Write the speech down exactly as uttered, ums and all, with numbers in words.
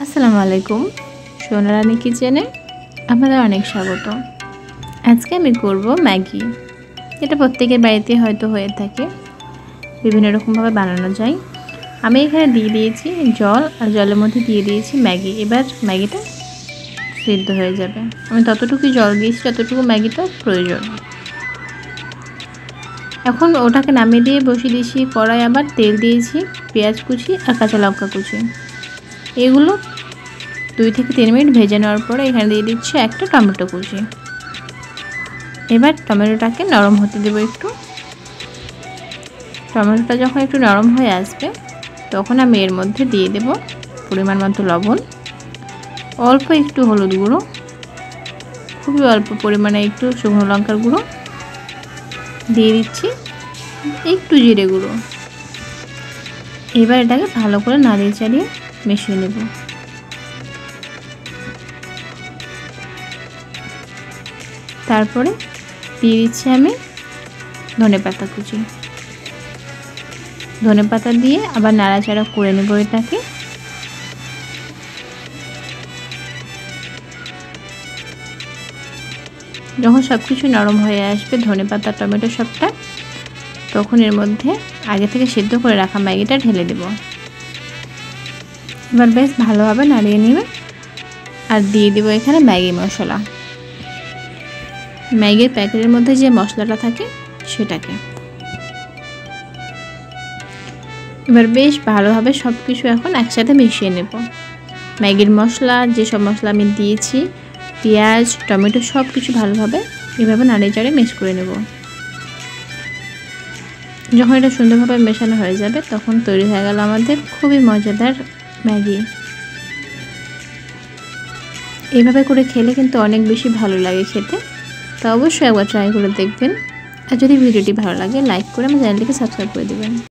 আসসালামু আলাইকুম, সোনারানী কিচেনে আপনাদের অনেক স্বাগত। আজকে আমি করব ম্যাগি। এটা প্রত্যেকের বাড়িতে হয়তো হয়ে থাকে, বিভিন্ন রকমভাবে বানানো যায়। আমি এখানে দিয়ে দিয়েছি জল, আর জলের মধ্যে দিয়ে দিয়েছি ম্যাগি। এবার ম্যাগিটা সিদ্ধ হয়ে যাবে। আমি ততটুকুই জল দিয়েছি যতটুকু ম্যাগিটা প্রয়োজন। এখন ওটাকে নামিয়ে দিয়ে বসিয়ে দিয়েছি কড়াই, আবার তেল দিয়েছি, পেঁয়াজ কুচি আর কাঁচা লঙ্কা কুচি। এগুলো দুই থেকে তিন মিনিট ভেজে নেওয়ার পরে এখানে দিয়ে দিচ্ছি একটা টমেটো কুচি। এবার টমেটোটাকে নরম হতে দেবো একটু। টমেটোটা যখন একটু নরম হয়ে আসবে তখন আমি এর মধ্যে দিয়ে দেব পরিমাণ মতো লবণ, অল্প একটু হলুদ গুঁড়ো, খুবই অল্প পরিমাণে একটু শুকনো লঙ্কার গুঁড়ো, দিয়ে দিচ্ছি একটু জিরে গুঁড়ো। এবার এটাকে ভালো করে নাড়িয়ে চাড়িয়ে মিশিয়ে নেব। তারপরে দিয়ে দিচ্ছি আমি ধনেপাতা কুচি। ধনেপাতা দিয়ে আবার নাড়াচাড়া করে নেব এটাকে। যখন সব কিছু নরম হয়ে আসবে, ধনেপাতা টমেটো সবটা, তখন এর মধ্যে আগে থেকে সিদ্ধ করে রাখা ম্যাগিটা ঢেলে দেব। এবার বেশ ভালোভাবে নাড়িয়ে নেবে। আর দিয়ে দেবো এখানে ম্যাগি মশলা, ম্যাগির প্যাকেটের মধ্যে যে মশলাটা থাকে সেটাকে। এবার বেশ ভালোভাবে সব কিছু এখন একসাথে মিশিয়ে নেব। ম্যাগির মশলা, যেসব মশলা আমি দিয়েছি, পেঁয়াজ টমেটো সব কিছু ভালোভাবে এভাবে নাড়িয়ে চাড়িয়ে মিক্স করে নেব। যখন এটা সুন্দরভাবে মেশানো হয়ে যাবে তখন তৈরি হয়ে গেল আমাদের খুবই মজাদার ম্যাগি। এইভাবে করে খেলে কিন্তু অনেক বেশি ভালো লাগে খেতে। তো অবশ্যই একবার ট্রাই করে দেখবেন। আর যদি ভিডিওটি ভালো লাগে লাইক করে আমার চ্যানেলটিকে সাবস্ক্রাইব করে দেবেন।